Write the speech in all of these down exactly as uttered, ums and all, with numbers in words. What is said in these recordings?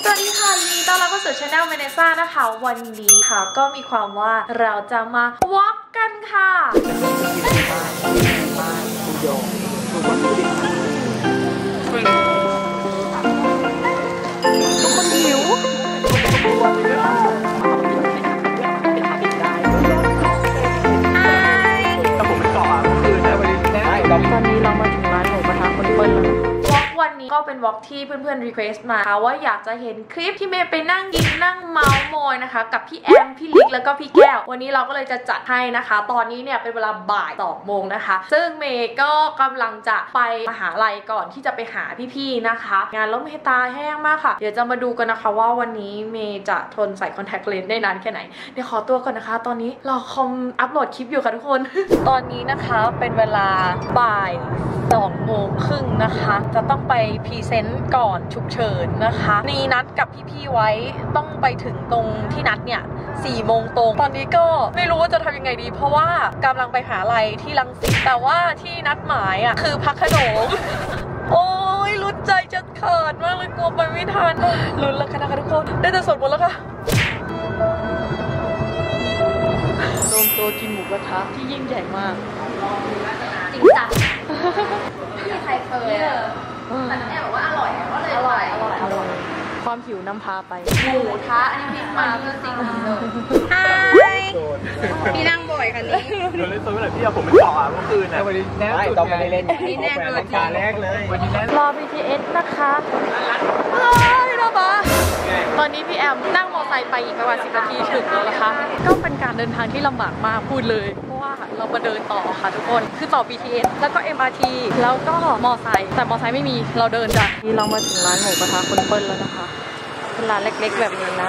สวัสดีค่ะยินดีต้อนรับเข้าสู่ช anel เวเนซ่านะคะวันนี้ค่ะก็มีความว่าเราจะมาวอล์กกันค่ะทุกคนหิวตอนนี้เรามาถึงร้านหมูกระทะคนเปิ้ลแล้ววันนี้ก็เป็นวอล์กที่เพื่อนๆรีเควสต์มาว่าอยากจะเห็นคลิปที่เมย์ไปนั่งกินนั่งเมาส์มอยนะคะกับพี่แอมพี่ลิกแล้วก็พี่แก้ววันนี้เราก็เลยจะจัดให้นะคะตอนนี้เนี่ยเป็นเวลาบ่ายสองโมงนะคะซึ่งเมย์ก็กำลังจะไปมหาลัยก่อนที่จะไปหาพี่ๆนะคะงานล้มเมตาแห้งมากค่ะเดี๋ยวจะมาดูกันนะคะว่าวันนี้เมย์จะทนใส่คอนแทคเลนส์ได้นานแค่ไหนเดี๋ยวขอตัวก่อนนะคะตอนนี้รอคอมอัปโหลดคลิปอยู่ค่ะทุกคน ตอนนี้นะคะเป็นเวลาบ่ายสองโมงครึ่งนะคะจะต้องไปพรีเซนต์ก่อนฉุกเฉินนะคะนี่นัดกับพี่ๆไว้ต้องไปถึงตรงที่นัดเนี่ยสี่โมงตรงตอนนี้ก็ไม่รู้ว่าจะทำยังไงดีเพราะว่ากำลังไปหาอะไรที่รังสิตแต่ว่าที่นัดหมายอ่ะคือพักขนม โอ้ยลุ้นใจจะขาดมากเลยกลัวไปไม่ทันลุ้นแล้วค่ะนะคะทุกคนได้แต่สวดมนต์แล้วค่ะรวมตัวกินหมูกระทะที่ยิ่งใหญ่มากจริงจังไม่มีใครเคยแต่แม่บอกว่าอร่อยก็เลยอร่อยอร่อยอร่อยความหิวนำพาไปหมูทะอันนี้พริกมาเพื่อสิ่งนี้เลยฮายพี่นั่งบ่อยคันนี้โดนเล่นตัวเมื่อไหร่พี่เอาผมไปต่ออ่ะเมื่อคืนน่ะวันนี้แน่สุดต้องไปเล่นนี่แน่เลยการแรกเลยวันนี้รอ บี ที เอส นะคะเฮ้ยนะบ้าตอนนี้พี่แอมนั่งมอเตอร์ไซค์ไปอีกประมาณสิบนาทีถึงแล้วนะคะก็เป็นการเดินทางที่ลำบากมากพูดเลยเพราะว่าเรามาเดินต่อค่ะทุกคนคือต่อ บี ที เอส แล้วก็ เอ็ม อาร์ ที แล้วก็มอไซค์แต่มอไซค์ไม่มีเราเดินจ้ะนี่เรามาถึงร้านหมูกระทะคนเปิ้ลแล้วนะคะเป็นร้านเล็กๆแบบนี้นะ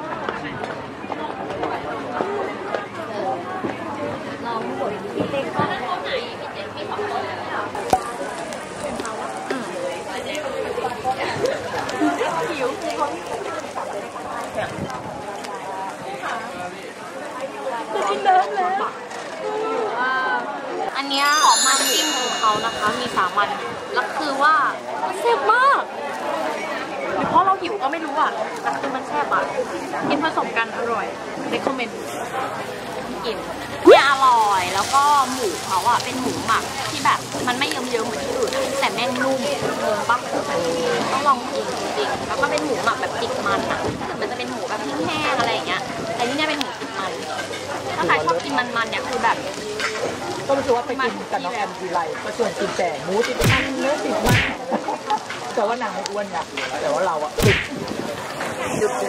อันนี้ของมันจิ้มของเขานะคะมีสามวันแล้วคือว่าแซ่บมากหรือเพราะเราหิวก็ไม่รู้อ่ะแต่คือมันแซ่บอ่ะกินผสมกันอร่อยเรคคอมเมนต์กินเนี่ยอร่อยแล้วก็หมูเขาอ่ะเป็นหมูหมักที่แบบมันไม่เยิ้มๆเหมือนที่อื่นแต่แม่งนุ่มงงปะต้องลองกินจริงๆแล้วก็เป็นหมูหมักแบบติดมันอ่ะถ้าเกิดมันจะเป็นหมูแบบแห้งๆอะไรอย่างเงี้ยแต่นี่เนี่ยเป็นหมูติดมันถ้าใครชอบกินมันๆเนี่ยคือแบบก็รู้สึกว่าไปกินกับน้องแอมทีไรก็ชวนกินแต่หมูติดมันเนื้อติดมันแต่ว่านางไม่อ้วนไงแต่ว่าเราอะติดจุดเด่น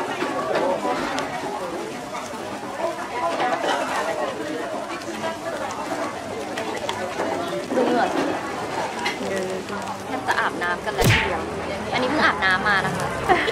ดูเหงื่อแทบจะอาบน้ำกันแล้วทีเดียวอันนี้เพิ่งอาบน้ำมานะคะ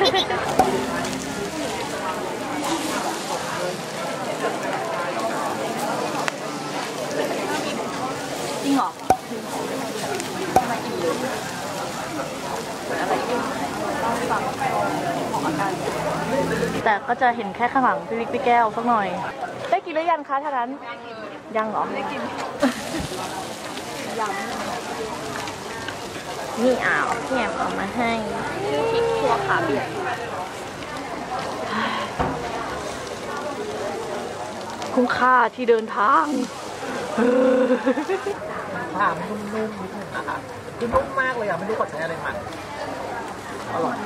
จริงเหรอมาอิ่มเลยอะไรอยู่ต้องฟังของอาการแต่ก็จะเห็นแค่ข้างหลังพี่วิกพี่แก้วสักหน่อยได้กินหรือยังคะท่านั้นยังเหรอได้กินยังนี่อ่าวพี่แอมเอามาให้พริกคั่วขาเบียดคุ้มค่าที่เดินทางถามนุ่มๆนิดนึงนะคะคือนุ่มมากเลยอ่ะไม่รู้เขาใช้อะไรมาอร่อย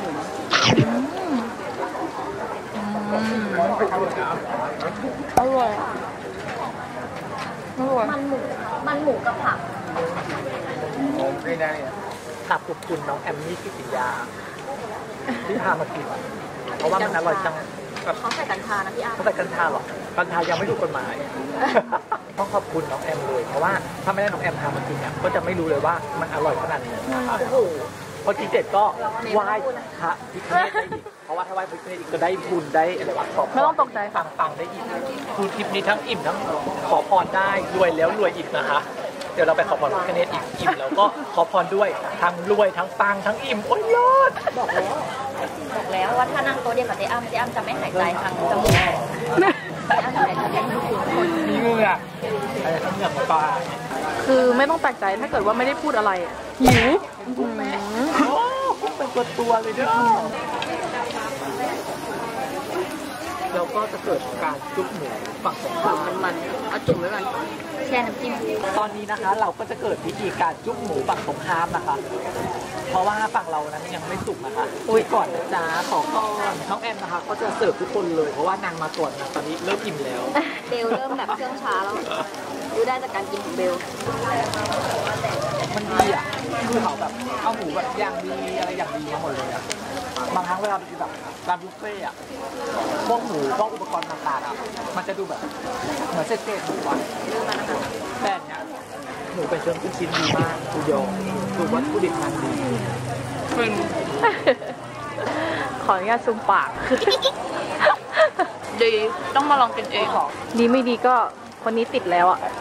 อร่อยอร่อยมันหมูมันหมูกับผักไม่ได้เนี่ยตับขอบคุณน้องแอมมี่กิติยาที่พามากินเพราะว่ามันอร่อยจังเขาใส่กัญชานะพี่อาเขาใส่กัญชาหรอกัญชายังไม่ถูกกฎหมายต้องขอบคุณน้องแอมเลยเพราะว่าถ้าไม่ได้น้องแอมพามากินเนี่ยก็จะไม่รู้เลยว่ามันอร่อยขนาดนี้โอ้โหพอกินเสร็จก็ไหว้พระพิฆเนศได้อีกเพราะว่าถ้าไหว้พิฆเนศอีกก็ได้บุญได้อะไรวะไม่ต้องตกใจฟังฟังได้อีกคือคลิปนี้ทั้งอิ่มทั้งขอพรได้รวยแล้วรวยอีกนะคะเดี๋ยวเราไปขอพรพิฆเนศอีกอิ่มแล้วก็ขอพรด้วยทั้งรวยทั้งปังทั้งอิ่มโอ้ยยอดบอกแล้วบอกแล้วว่าถ้านั่งโต๊ะเดียวกับเจ๊อ้ำเจ๊อ้ำจะไม่หายใจทางจมูกมีเงือกอะไรทั้งเงือกปลาคือไม่ต้องแปลกใจถ้าเกิดว่าไม่ได้พูดอะไรหิวเป็นตัวตัวเลยเด้อก็จะเกิดการจุ๊บหมูฝั่งตรงข้ามมันมันเอาจุ่มไว้ก่อนแช่น้ำจิ้มตอนนี้นะคะเราก็จะเกิดพิธีการจุ๊บหมูฝั่งตรงข้ามนะคะ เพราะว่าฝั่งเรานั้นยังไม่สุกนะคะอุ้ยก่อนนะจ๊ะขอก่อนน้องแอมนะคะก็จะเสิร์ฟทุกคนเลยเพราะว่านางมาก่อนนะตอนนี้เริ่มอิ่มแล้วเบลเริ่มแบบเครื่องช้าแล้วรู้ได้จากการกินของเบลมันดีอ่ะคือเขาแบบเอาหมูแบบอย่างดีอะไรอย่างดีมาหมดเลยอ่ะบางครั้งเวลาไปกินแบบร้านบุฟเฟ่อะพวกหมูพวกอุปกรณ์ต่างๆอ่ะมันจะดูแบบเหมือนเศษๆหมูอ่ะแต่เนี้ยหมูเป็นเชิงเป็นชิ้นดีมากดูยองดูวัตถุดิบมันดีเป็นขออนุญาตซูมปาก ดีต้องมาลองกินเองดีไม่ดีก็คนนี้ติดแล้วอ่ะ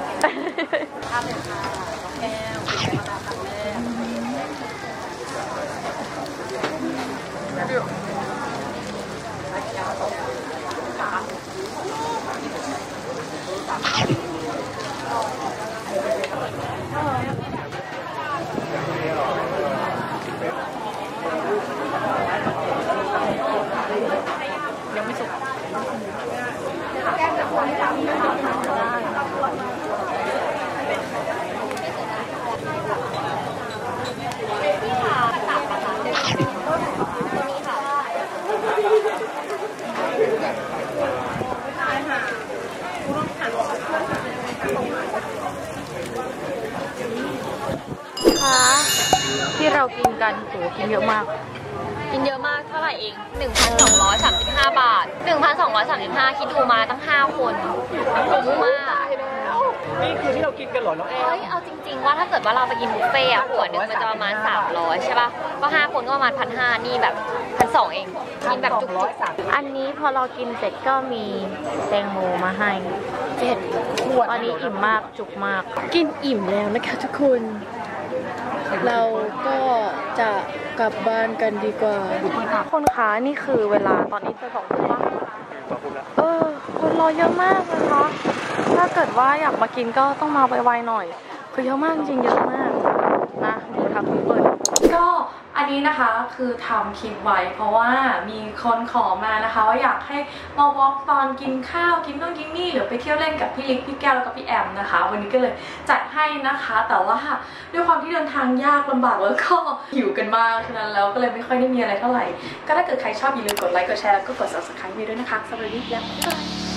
ยังไม่สุกที่เรากินกันโหกินเยอะมากกินเยอะมากเท่าไหร่เอง หนึ่งพันสองร้อยสามสิบห้า บาท หนึ่งพันสองร้อยสามสิบห้า คิดดูมาตั้งห้าคนคุ้มมากนี่คือที่เรากินกันเหรอน้องแอมเฮ้ยเอาจริงๆว่าถ้าเกิดว่าเราไปกินบุฟเฟ่อะหัวหนึ่งมันจะประมาณสามร้อยใช่ป่ะก็ห้าคนก็ประมาณพันห้านี่แบบพันสองเองกินแบบจุกๆอันนี้พอเรากินเสร็จก็มีแตงโมมาให้เจ็ดขวดตอนนี้อิ่มมากจุกมากกินอิ่มแล้วนะคะทุกคนเราก็จะกลับบ้านกันดีกว่าคนคะนี่คือเวลาตอนนี้จะสองทุ่มเออคนรอเยอะมากนะคะถ้าเกิดว่าอยากมากินก็ต้องมาไวๆหน่อยคือเยอะมากจริงเยอะมากนะดูทางคุณเปิดก็อันนี้นะคะคือทำคลิปไว้เพราะว่ามีคนขอมานะคะว่าอยากให้มาวอล์กตอนกินข้าวกินนู่นกินนี่หรือไปเที่ยวเล่นกับพี่ลิกพี่แก้วแล้วก็พี่แอมนะคะวันนี้ก็เลยจัดให้นะคะแต่ว่าด้วยความที่เดินทางยากลำบากแล้วก็หิวกันมากฉะนั้นแล้วก็เลยไม่ค่อยได้มีอะไรเท่าไหร่ก็ถ้าเกิดใครชอบอย่าลืมกดไลค์กดแชร์แล้วก็กด ซับสไครบ์ ด้วยนะคะสำหรับวันนี้แล้วบ๊ายบาย